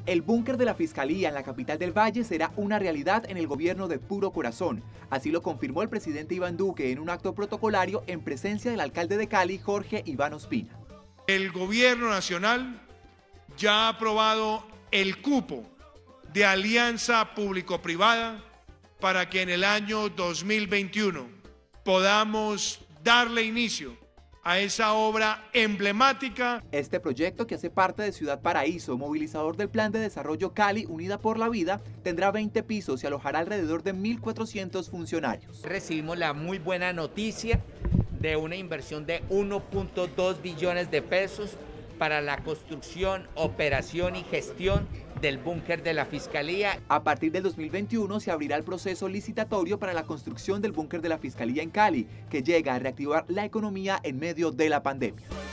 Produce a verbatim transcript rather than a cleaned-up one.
El búnker de la Fiscalía en la capital del Valle será una realidad en el gobierno de Puro Corazón. Así lo confirmó el presidente Iván Duque en un acto protocolario en presencia del alcalde de Cali, Jorge Iván Ospina. El gobierno nacional ya ha aprobado el cupo de alianza público-privada para que en el año dos mil veintiuno podamos darle inicio a esa obra emblemática. Este proyecto, que hace parte de Ciudad Paraíso, movilizador del Plan de Desarrollo Cali Unida por la Vida, tendrá veinte pisos y alojará alrededor de mil cuatrocientos funcionarios. Recibimos la muy buena noticia de una inversión de uno punto dos billones de pesos para la construcción, operación y gestión del búnker de la Fiscalía. A partir del dos mil veintiuno se abrirá el proceso licitatorio para la construcción del búnker de la Fiscalía en Cali, que llega a reactivar la economía en medio de la pandemia.